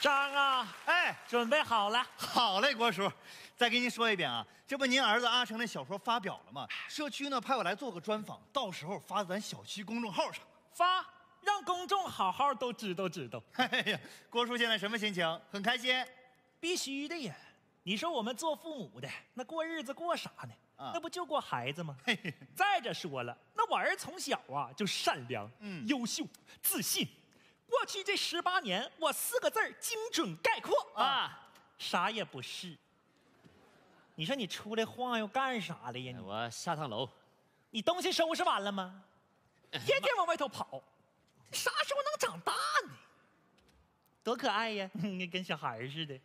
张啊， 哎， 准备好了。 好嘞，郭叔，再给您说一遍啊，这不您儿子阿成的小说发表了吗？社区呢派我来做个专访，到时候发咱小区公众号上。 发，让公众好好都知道。 哎呀，郭叔现在什么心情？很开心。 必须的呀！你说我们做父母的，那过日子过啥呢？那不就过孩子吗？再者说了，那我儿从小啊就善良、优秀、自信。过去这18年，我4个字儿精准概括啊，啥也不是。你说你出来晃悠干啥来呀？ 我下趟楼。 你东西收拾完了吗？天天往外头跑，啥时候能长大呢？多可爱呀，跟小孩似的。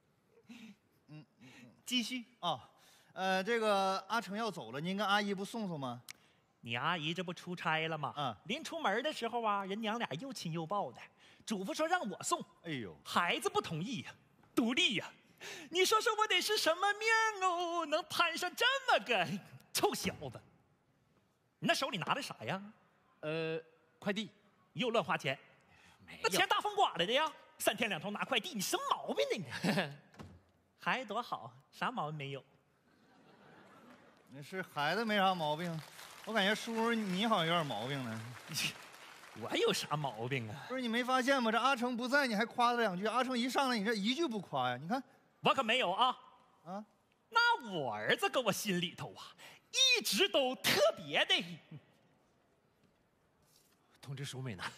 继续啊，这个阿成要走了，您跟阿姨不送送吗？ 你阿姨这不出差了吗？临出门的时候啊，人娘俩又亲又抱的，嘱咐说让我送。 哎呦， 孩子不同意呀，独立呀。你说说我得是什么命哦，能摊上这么个臭小子？你那手里拿的啥呀？ 快递。 又乱花钱。那钱大风刮来的呀，3天2头拿快递，你什么毛病呢你？孩子多好，啥毛病没有。 那是孩子没啥毛病，我感觉叔你好像有点毛病呢。 我有啥毛病啊？ 不是你没发现吗？这阿成不在，你还夸他2句，阿成一上来，你这一句不夸呀？你看， 我可没有啊。那我儿子搁我心里头啊，一直都特别的。 通知淑美呢。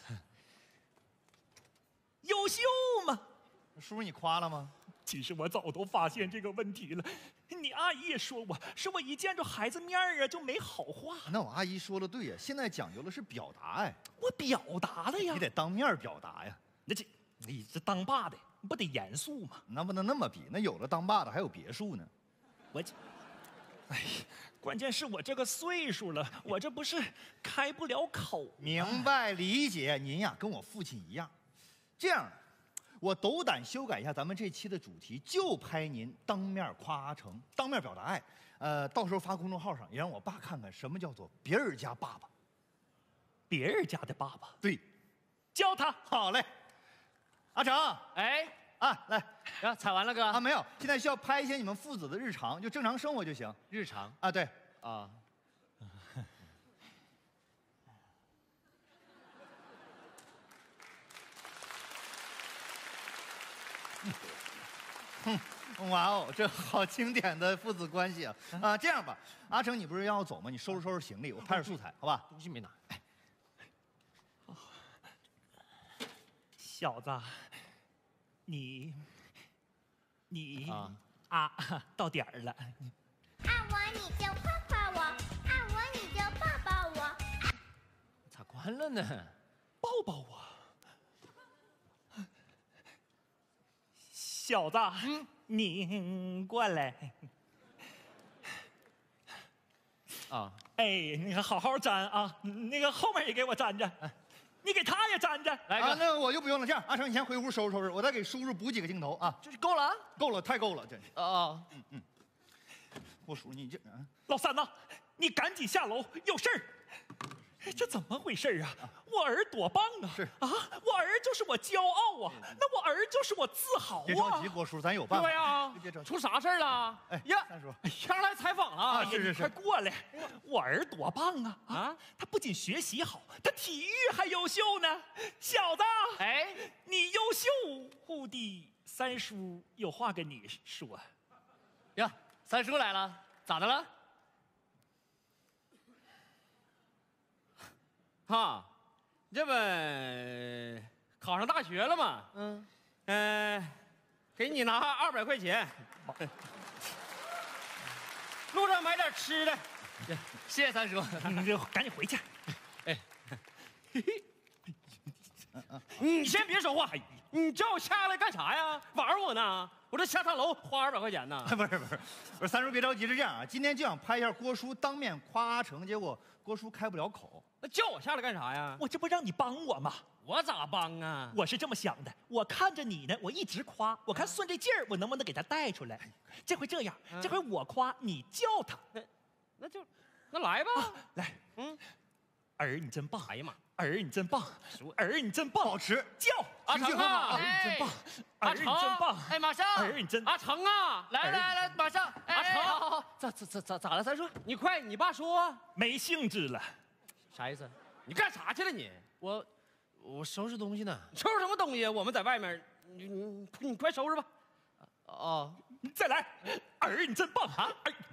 优秀吗？ 叔你夸了吗？ 其实我早都发现这个问题了，你阿姨也说我一见着孩子面啊就没好话。 那我阿姨说的对呀，现在讲究的是表达呀。 我表达了呀。 你得当面表达呀。 你这当爸的不得严肃吗？ 那不能那么比，那有了当爸的还有别墅呢。 哎呀，关键是我这个岁数了，我这不是开不了口。 明白理解，您呀跟我父亲一样。这样，我斗胆修改一下咱们这期的主题，就拍您当面夸阿成，当面表达爱。到时候发公众号上，也让我爸看看什么叫做别人家爸爸。 别人家的爸爸？ 对， 教他。 好嘞，阿成， 哎， 来， 呀，采完了哥？ 没有，现在需要拍一些你们父子的日常，就正常生活就行。 日常对啊。 哇哦，这好经典的父子关系啊！这样吧，阿成，你不是要走吗？你收拾行李，我拍点素材，好吧？ 东西没拿。 小子，你到点儿了。 爱我你就夸夸我，爱我你就抱抱我。 咋关了呢？ 抱抱我。小子，你过来。你好好粘啊，那个后面也给我粘着，你给他也粘着。 来哥， 那我就不用了。这样，阿成你先回屋收拾收拾，我再给叔叔补几个镜头啊。 这够了啊？ 够了，太够了，真是。我叔你这老三呐，你赶紧下楼，有事儿。这怎么回事啊？我儿多棒啊！我儿就是我骄傲啊！那我儿就是我自豪啊！ 别着急，郭叔，咱有办法。 对呀， 别着急。 出啥事儿了？ 三叔， 上来采访了。 是。 快过来！我儿多棒啊！他不仅学习好，他体育还优秀呢。小子，你优秀的，三叔有话跟你说。 呀，三叔来了，咋的了？这不考上大学了吗？给你拿200块钱，路上买点吃的。谢谢三叔， 你就赶紧回去。 你先别说话，你叫我下来干啥呀？玩我呢？我这下趟楼花200块钱呢。 不是，三叔别着急，是这样啊，今天就想拍一下郭叔当面夸阿成，结果郭叔开不了口。 那叫我下来干啥呀？ 我这不让你帮我吗？ 我咋帮啊？ 我是这么想的，我看着你呢，我一直夸，我看顺这劲儿，我能不能给他带出来？这回这样，这回我夸，你叫他。 那来吧。 来，儿你真棒！ 哎呀妈， 儿你真棒，儿你真棒， 保持叫阿成啊， 儿你真棒，儿你真棒， 哎，马上， 儿你真阿成啊，来，马上，阿成， 好，咋了？三叔， 你快，你爸说没兴致了。 啥意思？ 你干啥去了你？ 我收拾东西呢。 收拾什么东西？我们在外面，你快收拾吧。 哦， 再来，儿你真棒啊！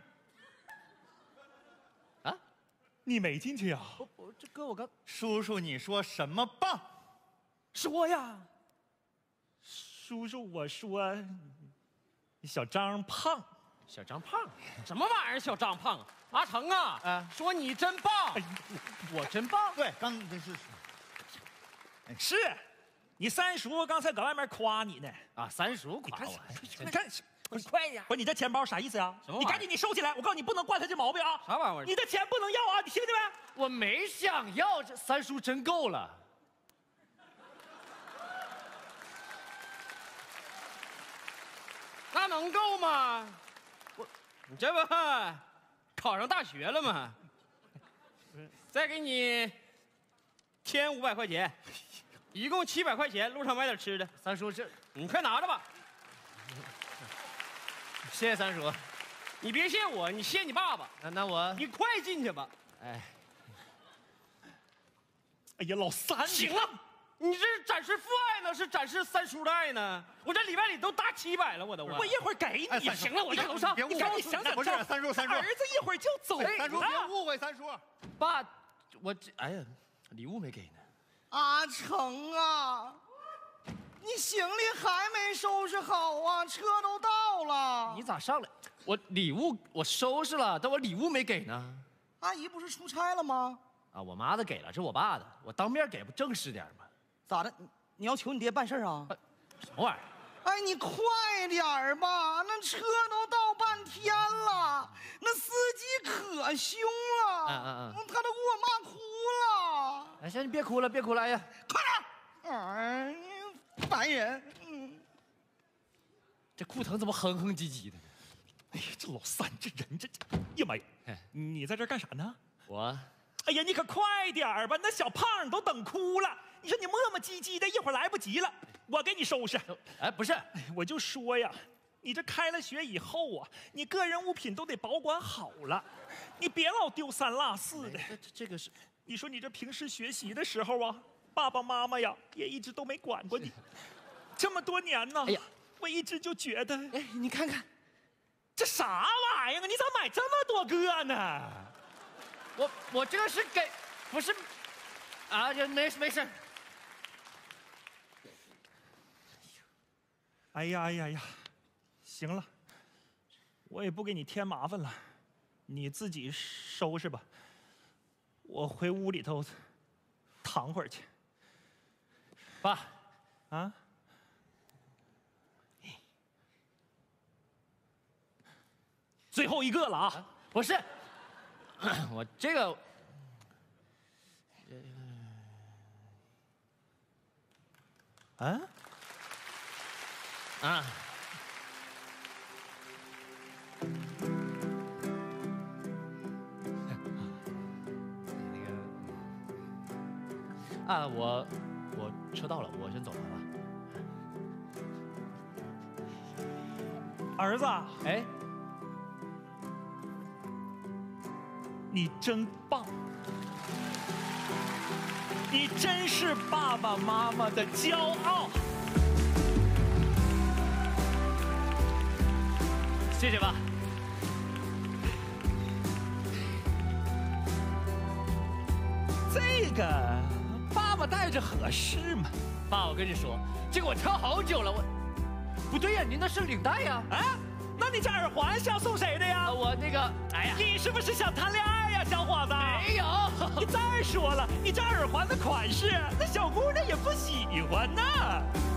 啊， 你没进去呀？ 这哥我刚叔叔，你说什么棒？ 说呀， 叔叔，我说，小张胖。 小张胖， 什么玩意儿？小张胖，阿成啊，说你真棒， 我真棒。 对，刚这是是，你三叔刚才搁外面夸你呢。 啊，三叔夸我， 你看， 你快点！ 不是你这钱包啥意思呀？ 什么玩意儿你赶紧你收起来！我告诉你，不能惯他这毛病啊！ 啥玩意儿你的钱不能要啊！你听见没？ 我没想要，这三叔真够了。 那能够吗？你这不考上大学了吗？再给你添500块钱，一共700块钱，路上买点吃的。 三叔，这你快拿着吧。 谢谢三叔。 你别谢我，你谢你爸爸。 那我， 你快进去吧。 哎呀，老三， 行了，你这是展示父爱呢，是展示三叔的爱呢？我这里外里都搭700了，我都。 我一会儿给你。 行了，我在楼上。 别误会， 你赶紧想想不是三叔， 儿子一会儿就走了。 三叔别误会，三叔。 爸，我这哎呀，礼物没给呢。 阿成啊，你行李还没收拾好啊？车都到了。 你咋上来？我礼物我收拾了，但我礼物没给呢。 阿姨不是出差了吗？ 啊，我妈的给了，这我爸的，我当面给不正式点吗？ 咋的？你要求你爹办事啊？ 什么玩意儿？ 哎，你快点儿吧，那车都到半天了，那司机可凶了，他都给我骂哭了。 哎，行，你别哭了，别哭了，哎呀， 快点！哎，烦人。 这裤疼怎么哼哼唧唧的呢？ 哎呀，这老三这人这，呀妈呀！你在这干啥呢？ 我， 哎呀，你可快点儿吧，那小胖都等哭了。你说你磨磨唧唧的，一会儿来不及了，我给你收拾。 哎，不是， 我就说呀，你这开了学以后啊，你个人物品都得保管好了，你别老丢三落四的。 这个是， 你说你这平时学习的时候啊，爸爸妈妈呀也一直都没管过你，这么多年呢， 哎呀， 我一直就觉得， 哎，你看看， 这啥玩意儿啊？你咋买这么多个呢？ 我这个是给，不是，啊，这没事。 哎呀，行了，我也不给你添麻烦了，你自己收拾吧。我回屋里头躺会儿去。 爸， 啊？最后一个了啊！ 不是，我这个， 啊？ 啊，那个，啊，我车到了，我先走了啊。 儿子， 哎， 你真棒，你真是爸爸妈妈的骄傲。 谢谢爸。 这个爸爸戴着合适吗？ 爸，我跟你说，这个我挑好久了，不对呀，您那是领带呀。 啊，那你这耳环是要送谁的呀？ 我那个，哎呀， 你是不是想谈恋爱呀，小伙子？ 没有。 你再说了，你这耳环的款式，那小姑娘也不喜欢呐。